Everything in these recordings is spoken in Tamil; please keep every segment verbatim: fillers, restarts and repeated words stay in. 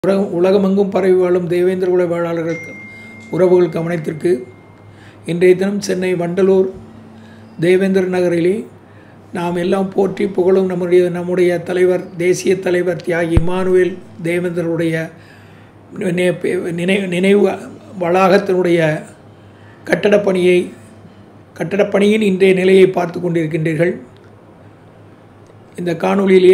உலகமெங்கும் பரவி வாழும் தேவேந்திர குல வேளாளர்கள் உறவுகள் கவனத்திற்கு இன்றைய தினம் சென்னை வண்டலூர் தேவேந்திர நகரிலே நாம் எல்லாம் போற்றி புகழும் நம்முடைய நம்முடைய தலைவர் தேசிய தலைவர் தியாகி இமானுவேல் தேவேந்திரருடைய நினைவு நினைவு வளாகத்தினுடைய கட்டடப் பணியை கட்டடப் பணியின் இன்றைய நிலையை பார்த்து கொண்டிருக்கின்றீர்கள். இந்த காணொளியிலே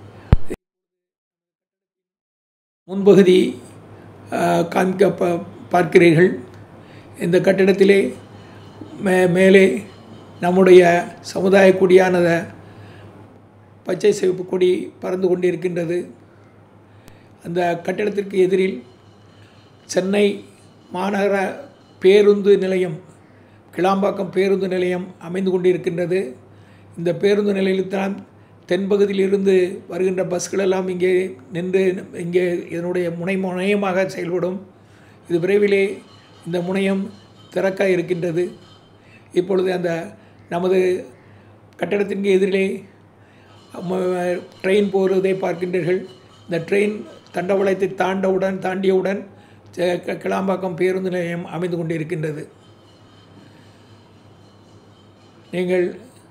முன்பகுதி காண்க பார்க்கிறீர்கள். இந்த கட்டிடத்திலே மே மேலே நம்முடைய சமுதாய கொடியானத பச்சை சிவப்பு கொடி பறந்து கொண்டிருக்கின்றது. அந்த கட்டிடத்திற்கு எதிரில் சென்னை மாநகர பேருந்து நிலையம் கிளாம்பாக்கம் பேருந்து நிலையம் அமைந்து கொண்டிருக்கின்றது. இந்த பேருந்து நிலையத்தில்தான் தென்பகுதியிலிருந்து வருகின்ற பஸ்கள் எல்லாம் இங்கே நின்று இங்கே இதனுடைய முனை முனையமாக செயல்படும். இது விரைவிலே இந்த முனையம் திறக்க இருக்கின்றது. இப்பொழுது அந்த நமது கட்டடத்திற்கு எதிரிலே ட்ரெயின் போவதை பார்க்கின்றீர்கள். இந்த ட்ரெயின் தண்டவாளத்தை தாண்டவுடன் தாண்டியவுடன் கிளாம்பாக்கம் பேருந்து நிலையம் அமைந்து கொண்டிருக்கின்றது. நீங்கள்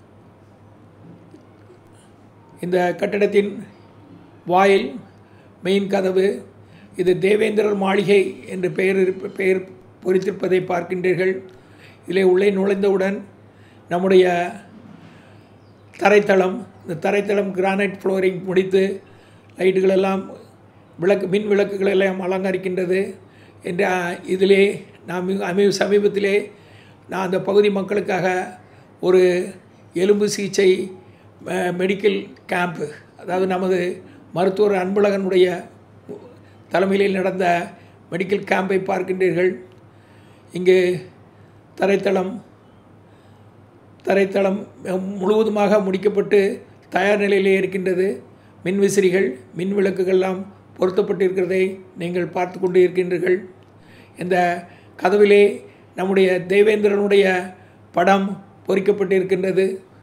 இந்த கட்டடத்தின் வாயில் மெயின் கதவு இது தேவேந்திரர் மாளிகை என்று பெயர் பெயர் பொறித்திருப்பதை பார்க்கின்றீர்கள். இதிலே உள்ளே நுழைந்தவுடன் நம்முடைய தரைத்தளம் இந்த தரைத்தளம் கிரானைட் ஃப்ளோரிங் முடித்து லைட்டுகளெல்லாம் விளக்கு மின் விளக்குகள் எல்லாம் அலங்கரிக்கின்றது. என்ற இதிலே நாம் அமை சமீபத்திலே நான் அந்த பகுதி மக்களுக்காக ஒரு எலும்பு சிகிச்சை மெடிக்கல் கேம்ப்பு, அதாவது நமது மருத்துவர் அன்பழகனுடைய தலைமையில் நடந்த மெடிக்கல் கேம்பை பார்க்கின்றீர்கள். இங்கு தரைத்தளம் தரைத்தளம் முழுவதுமாக முடிக்கப்பட்டு தயார் நிலையிலே இருக்கின்றது. மின்விசிறிகள் மின் விளக்குகள்லாம் பொருத்தப்பட்டிருக்கிறதை நீங்கள் பார்த்து கொண்டு இருக்கின்றீர்கள். இந்த கதவிலே நம்முடைய தேவேந்திரனுடைய படம் பொறிக்கப்பட்டிருக்கின்றது.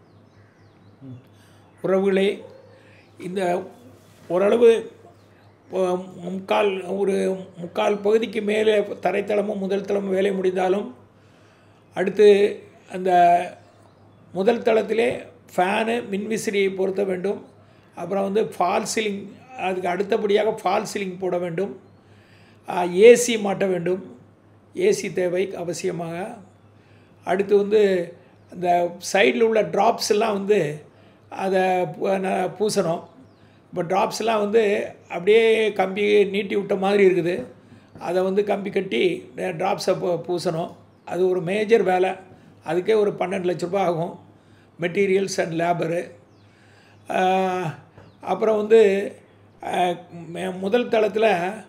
உறவுகளே, இந்த ஓரளவு முக்கால் ஒரு முக்கால் பகுதிக்கு மேலே தரைத்தளமும் முதல் தளமும் வேலை முடிந்தாலும் அடுத்து அந்த முதல் தளத்திலே ஃபேனு மின்விசிறியை பொருத்த வேண்டும். அப்புறம் வந்து ஃபால் சீலிங், அதுக்கு அடுத்தபடியாக ஃபால் சீலிங் போட வேண்டும். ஏசி மாட்ட வேண்டும். ஏசி தேவை அவசியமாக. அடுத்து வந்து அந்த சைடில் உள்ள ட்ராப்ஸ் எல்லாம் வந்து அதை பூசணும். இப்போ ட்ராப்ஸ்லாம் வந்து அப்படியே கம்பி நீட்டி விட்ட மாதிரி இருக்குது. அதை வந்து கம்பி கட்டி ட்ராப்ஸை பூசணும். அது ஒரு மேஜர் வேலை. அதுக்கே ஒரு பன்னெண்டு லட்ச ரூபா ஆகும், மெட்டீரியல்ஸ் அண்ட் லேபரு. அப்புறம் வந்து முதல் தளத்தில்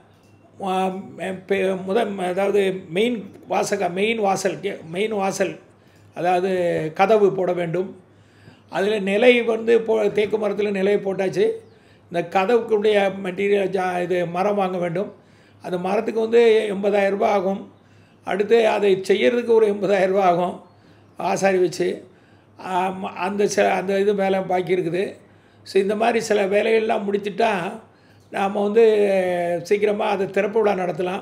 முதல் அதாவது மெயின் வாசக மெயின் வாசல் மெயின் வாசல் அதாவது கதவு போட வேண்டும். அதில் நிலை வந்து போ தேக்கு மரத்தில் நிலையை போட்டாச்சு. இந்த கதவுக்குடைய மெட்டீரியல் ஜா இது மரம் வாங்க வேண்டும். அந்த மரத்துக்கு வந்து எண்பதாயிரம் ரூபா ஆகும். அடுத்து அதை செய்கிறதுக்கு ஒரு எண்பதாயிரம் ரூபா ஆகும் ஆசாரி வச்சு. அந்த சில அந்த இது வேலை பாக்கி இருக்குது. ஸோ இந்த மாதிரி சில வேலைகள்லாம் முடிச்சுட்டா நாம் வந்து சீக்கிரமாக அதை திறப்பு விழா நடத்தலாம்.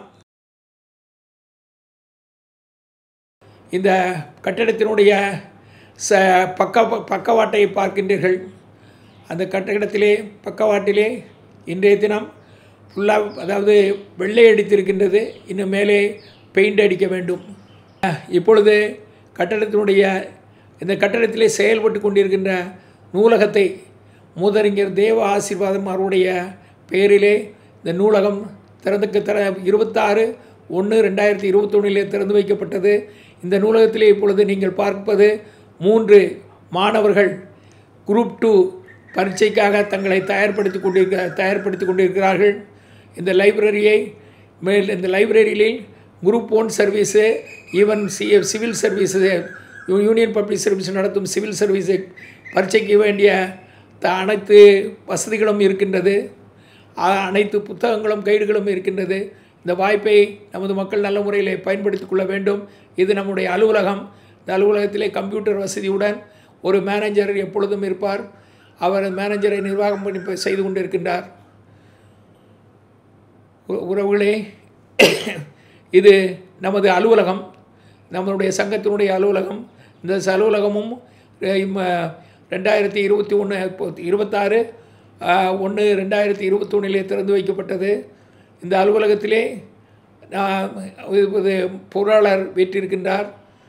இந்த கட்டிடத்தினுடைய ச பக்க பக்கவாட்டை பார்க்கின்றீர்கள். அந்த கட்டிடத்திலே பக்கவாட்டிலே இன்றைய தினம் ஃபுல்லாக அதாவது வெள்ளை அடித்திருக்கின்றது. இன்னும் மேலே பெயிண்ட் அடிக்க வேண்டும். இப்பொழுது கட்டடத்தினுடைய இந்த கட்டடத்திலே செயல்பட்டு கொண்டிருக்கின்ற நூலகத்தை மூதறிஞர் தேவ ஆசீர்வாதம் அவருடைய பெயரிலே இந்த நூலகம் திறந்துக்கு திற இருபத்தாறு ஒன்று ரெண்டாயிரத்தி இருபத்தொன்னிலே திறந்து வைக்கப்பட்டது. இந்த நூலகத்திலே இப்பொழுது நீங்கள் பார்ப்பது மூன்று மாணவர்கள் குரூப் டூ பரீட்சைக்காக தங்களை தயார்படுத்தி கொண்டிருக்க தயார்படுத்தி கொண்டிருக்கிறார்கள். இந்த லைப்ரரியை மேல் இந்த லைப்ரரியில் குரூப் ஒன் சர்வீஸு ஈவன் சி civil service Union Public Service நடத்தும் சிவில் சர்வீஸு பரீட்சைக்கு வேண்டிய த அனைத்து வசதிகளும் இருக்கின்றது. அனைத்து புத்தகங்களும் கைடுகளும் இருக்கின்றது. இந்த வாய்ப்பை நமது மக்கள் நல்ல முறையில் பயன்படுத்தி கொள்ள வேண்டும். இது நம்முடைய அலுவலகம். இந்த அலுவலகத்திலே கம்ப்யூட்டர் வசதியுடன் ஒரு மேனேஜர் எப்பொழுதும் இருப்பார். அவர் மேனேஜரை நிர்வாகம் பண்ணி செய்து கொண்டிருக்கின்றார். உறவுகளே, இது நமது அலுவலகம், நம்மளுடைய சங்கத்தினுடைய அலுவலகம். இந்த அலுவலகமும் ரெண்டாயிரத்தி இருபத்தி ஒன்று இருபத்தாறு ஒன்று ரெண்டாயிரத்தி இருபத்தி ஒன்றிலே திறந்து வைக்கப்பட்டது. இந்த அலுவலகத்திலே பொருளாளர் வீற்றிருக்கின்றார்.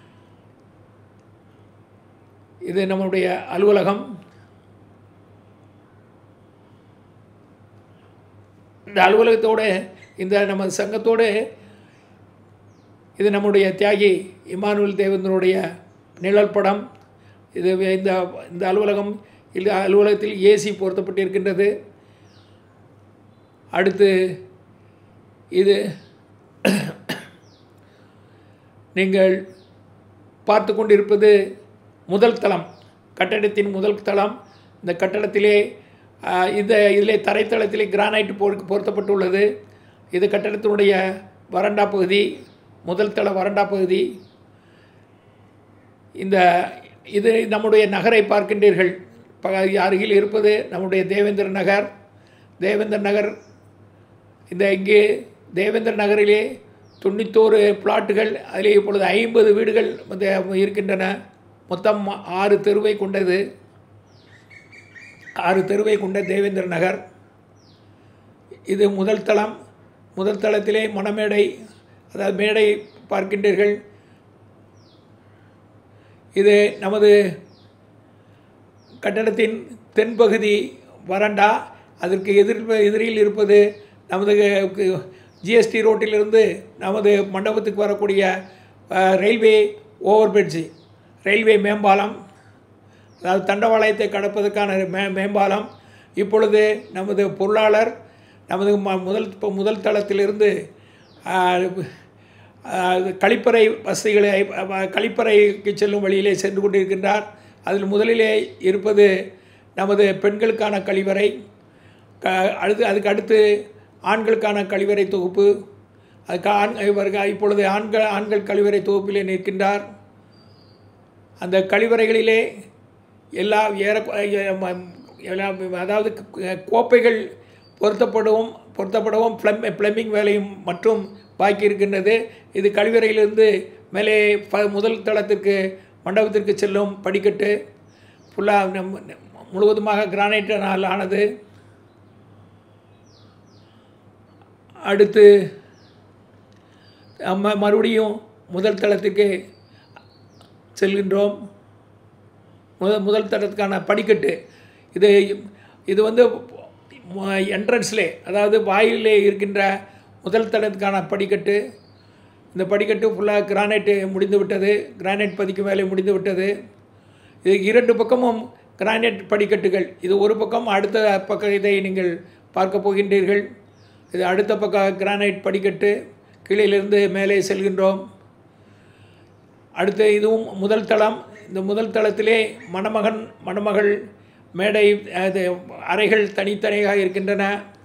இது நம்முடைய அலுவலகம். இந்த அலுவலகத்தோடு இந்த நம்ம சங்கத்தோடு இது நம்முடைய தியாகி இமானுவேல் தேவேந்திரனுடைய நிழல் படம். இது இந்த இந்த அலுவலகம் இந்த அலுவலகத்தில் ஏசி பொருத்தப்பட்டிருக்கின்றது. அடுத்து இது நீங்கள் பார்த்து கொண்டிருப்பது முதல் தளம், கட்டடத்தின் முதல் தளம். இந்த கட்டடத்திலே இந்த இதிலே தரைத்தளத்திலே கிரானைட் பொருத்தப்பட்டுள்ளது. இது கட்டடத்தினுடைய வறண்டா பகுதி, முதல் தள வறண்டா பகுதி. இந்த இது நம்முடைய நகரை பார்க்கின்றீர்கள். அருகில் இருப்பது நம்முடைய தேவேந்திர நகர். தேவேந்திர நகர் இந்த இங்கே தேவேந்திர நகரிலே தொண்ணூத்தோரு பிளாட்டுகள், அதிலே இப்பொழுது ஐம்பது வீடுகள் இருக்கின்றன. மொத்தம் ஆறு தெருவை கொண்டது, ஆறு தெருவை கொண்ட தேவேந்திர நகர். இது முதல் தளம். முதல் தளத்திலே மணமேடை, அதாவது மேடை பார்க்கின்றீர்கள். இது நமது கட்டடத்தின் தென்பகுதி வறண்டா. அதற்கு எதிர் எதிரில் இருப்பது நமது ஜிஎஸ்டி ரோட்டிலிருந்து நமது மண்டபத்துக்கு வரக்கூடிய ரயில்வே ஓவர்பிரிட்ஜ், ரயில்வே மேம்பாலம், அதாவது தண்டவாளத்தை கடப்பதற்கான மே மேம்பாலம். இப்பொழுது நமது பொருளாளர் நமது முதல் முதல் தளத்திலிருந்து கழிப்பறை வசதிகளை கழிப்பறைக்கு செல்லும் வழியிலே சென்று கொண்டிருக்கின்றார். அதில் முதலிலே இருப்பது நமது பெண்களுக்கான கழிவறை, அடுத்து அதுக்கு அடுத்து ஆண்களுக்கான கழிவறை தொகுப்பு. அதுக்கு ஆண் இவர்கள் இப்பொழுது ஆண்கள் ஆண்கள் கழிவறை தொகுப்பிலே நிற்கின்றார். அந்த கழிவறைகளிலே எல்லா ஏற அதாவது கோப்பைகள் பொருத்தப்படவும் பொருத்தப்படவும் ப்ளம் ப்ளம்பிங் வேலையும் மற்றும் பாக்கி இருக்கின்றது. இது கழிவறையிலிருந்து மேலே ப முதல் தளத்திற்கு மண்டபத்திற்கு செல்லும் படிக்கட்டு ஃபுல்லாக முழுவதுமாக கிரானைட்டினால் ஆனது. அடுத்து நம்ம மறுபடியும் முதல் தளத்துக்கு செல்கின்றோம். முதல் முதல் தளத்துக்கான படிக்கட்டு இது இது வந்து என்ட்ரன்ஸ்லே, அதாவது வாயிலே இருக்கின்ற முதல் தளத்துக்கான படிக்கட்டு. இந்த படிக்கட்டு ஃபுல்லாக கிரானைட்டு முடிந்து விட்டது, கிரானைட் பதிக்கும் வேலை முடிந்து விட்டது. இது இரண்டு பக்கமும் கிரானைட் படிக்கட்டுகள். இது ஒரு பக்கம், அடுத்த பக்கம் இதை நீங்கள் பார்க்க போகின்றீர்கள். இது அடுத்த பக்கம் கிரானைட் படிக்கட்டு. கீழிலிருந்து மேலே செல்கின்றோம். அடுத்து இதுவும் முதல் தளம். இந்த முதல் தளத்திலே மணமகன் மணமகள் மேடை அது அறைகள் தனித்தனியாக இருக்கின்றன.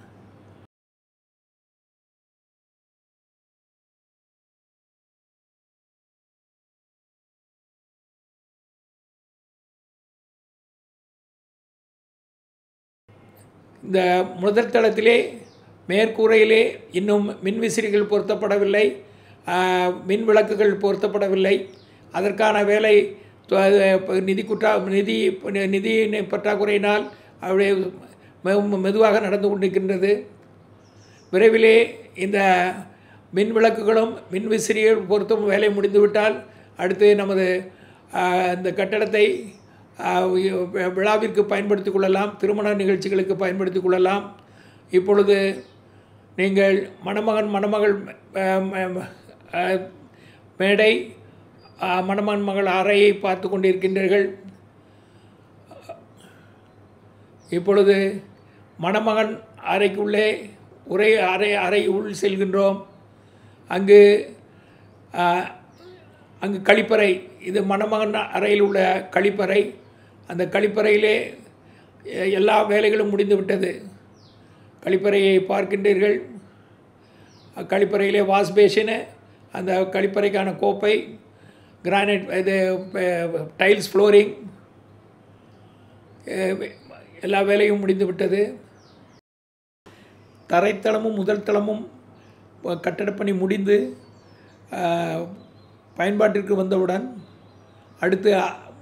இந்த முதல் தளத்திலே மேற்கூரையிலே இன்னும் மின்விசிறிகள் பொருத்தப்படவில்லை, மின் விளக்குகள் பொருத்தப்படவில்லை. அதற்கான வேலை நிதி குற்றா நிதி நிதி பற்றாக்குறையினால் அவருடைய மெதுவாக நடந்து கொண்டிருக்கின்றது. விரைவிலே இந்த மின் விளக்குகளும் மின்விசிறிகள் பொருத்தும் வேலை முடிந்துவிட்டால் அடுத்து நமது இந்த கட்டடத்தை விழாவிற்கு பயன்படுத்திக் கொள்ளலாம், திருமண நிகழ்ச்சிகளுக்கு பயன்படுத்திக் கொள்ளலாம். இப்பொழுது நீங்கள் மணமகன் மணமகள் மேடை, மணமகன் மகள் அறையை பார்த்து கொண்டிருக்கின்றீர்கள். இப்பொழுது மணமகன் அறைக்குள்ளே ஒரே அறை அறை உள் செல்கின்றோம். அங்கு அங்கு கழிப்பறை, இது மணமகன் அறையில் உள்ள கழிப்பறை. அந்த கழிப்பறையிலே எல்லா வேலைகளும் முடிந்துவிட்டது. கழிப்பறையை பார்க்கின்றீர்கள். கழிப்பறையிலே வாஷ் பேஷனு, அந்த கழிப்பறைக்கான கோப்பை, கிரானைட் இது டைல்ஸ் ஃப்ளோரிங், எல்லா வேலையும் முடிந்துவிட்டது. தரைத்தளமும் முதல் தளமும் கட்டடப்பணி முடிந்து பயன்பாட்டிற்கு வந்தவுடன் அடுத்து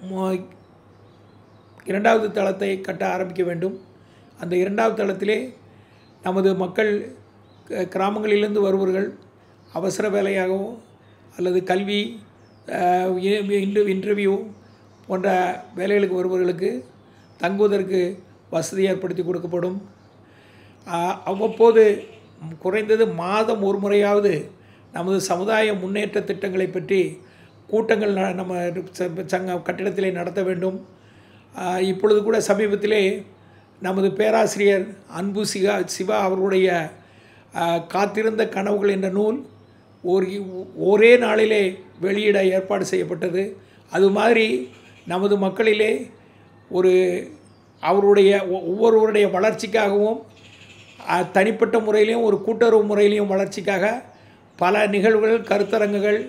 இரண்டாவது தளத்தை கட்ட ஆரம்பிக்க வேண்டும். அந்த இரண்டாவது தளத்திலே நமது மக்கள் கிராமங்களிலிருந்து வருபவர்கள் அவசர வேலையாகவோ அல்லது கல்வி இன்டர்வியூ போன்ற வேலைகளுக்கு வருபவர்களுக்கு தங்குவதற்கு வசதி ஏற்படுத்தி கொடுக்கப்படும். அவ்வப்போது குறைந்தது மாதம் ஒரு முறையாவது நமது சமுதாய முன்னேற்ற திட்டங்களை பற்றி கூட்டங்கள் நம்ம சங்க கட்டிடத்திலே நடத்த வேண்டும். இப்பொழுது கூட சமீபத்திலே நமது பேராசிரியர் அன்பு சிகா சிவா அவர்களுடைய காத்திருந்த கனவுகள் என்ற நூல் ஒரு ஒரே நாளிலே வெளியிட ஏற்பாடு செய்யப்பட்டது. அது மாதிரி நமது மக்களிலே ஒரு அவருடைய ஒவ்வொருவருடைய வளர்ச்சிக்காகவும் தனிப்பட்ட முறையிலையும் ஒரு கூட்டுறவு முறையிலையும் வளர்ச்சிக்காக பல நிகழ்வுகள், கருத்தரங்குகள்,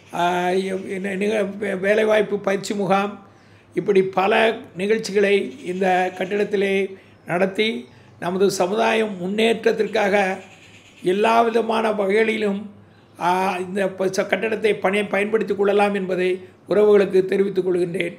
வேலைவாய்ப்பு பயிற்சி முகாம், இப்படி பல நிகழ்ச்சிகளை இந்த கட்டிடத்திலே நடத்தி நமது சமுதாயம் முன்னேற்றத்திற்காக எல்லா விதமான வகைகளிலும் இந்த கட்டடத்தை பணி பயன்படுத்தி கொள்ளலாம் என்பதை உறவுகளுக்கு தெரிவித்துக் கொள்கின்றேன்.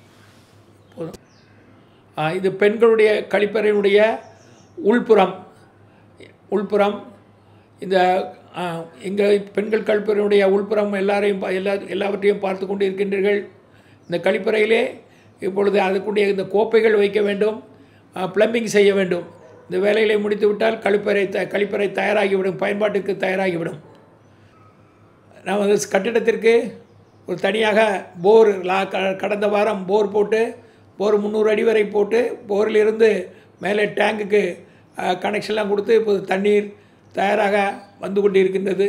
இது பெண்களுடைய கழிப்பறையினுடைய உள்புறம் உள்புறம் இந்த எங்கள் பெண்கள் கழிப்பறையினுடைய உள்புறம் எல்லாரையும் எல்லா எல்லாவற்றையும் பார்த்து கொண்டு இருக்கின்றீர்கள். இந்த கழிப்பறையிலே இப்பொழுது அதுக்குடைய இந்த கோப்பைகள் வைக்க வேண்டும், ப்ளம்பிங் செய்ய வேண்டும். இந்த வேலைகளை முடித்துவிட்டால் கழிப்பறை த கழிப்பறை தயாராகிவிடும், பயன்பாட்டுக்கு தயாராகிவிடும். நமது கட்டிடத்திற்கு ஒரு தனியாக போர் லா கடந்த வாரம் போர் போட்டு போர் முந்நூறு அடி வரை போட்டு போரிலிருந்து மேலே டேங்குக்கு கனெக்ஷன்லாம் கொடுத்து இப்போது தண்ணீர் தயாராக வந்து கொண்டு இருக்கின்றது.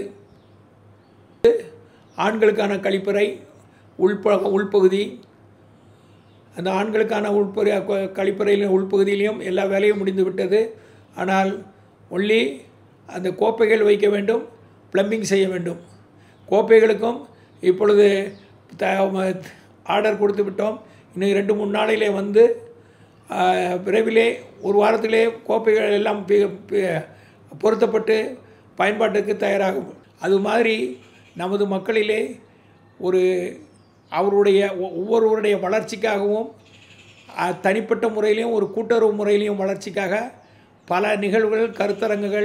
ஆண்களுக்கான கழிப்பறை உள்ப உள்பகுதி அந்த ஆண்களுக்கான உள்புற கழிப்பறையிலும் உள்பகுதியிலையும் எல்லா வேலையும் முடிந்து விட்டது. ஆனால் ஒன்லி அந்த கோப்பைகள் வைக்க வேண்டும், ப்ளம்பிங் செய்ய வேண்டும். கோப்பைகளுக்கும் இப்பொழுது த ஆர்டர் கொடுத்து விட்டோம். இன்னும் ரெண்டு மூணு நாளிலே வந்து விரைவிலே ஒரு வாரத்திலே கோப்பைகள் எல்லாம் பொருத்தப்பட்டு பயன்பாட்டுக்கு தயாராகும். அது மாதிரி நமது மக்களிலே ஒரு அவருடைய ஒவ்வொருவருடைய வளர்ச்சிக்காகவும் தனிப்பட்ட முறையிலையும் ஒரு கூட்டுறவு முறையிலையும் வளர்ச்சிக்காக பல நிகழ்வுகள், கருத்தரங்குகள்,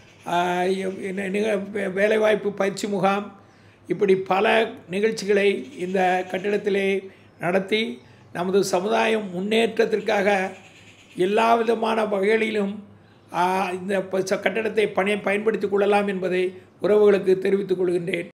வேலைவாய்ப்பு பயிற்சி முகாம், இப்படி பல நிகழ்ச்சிகளை இந்த கட்டிடத்திலே நடத்தி நமது சமுதாயம் முன்னேற்றத்திற்காக எல்லா விதமான வகைகளிலும் இந்த கட்டடத்தை பணி பயன்படுத்தி கொள்ளலாம் என்பதை உறவுகளுக்கு தெரிவித்துக் கொள்கின்றேன்.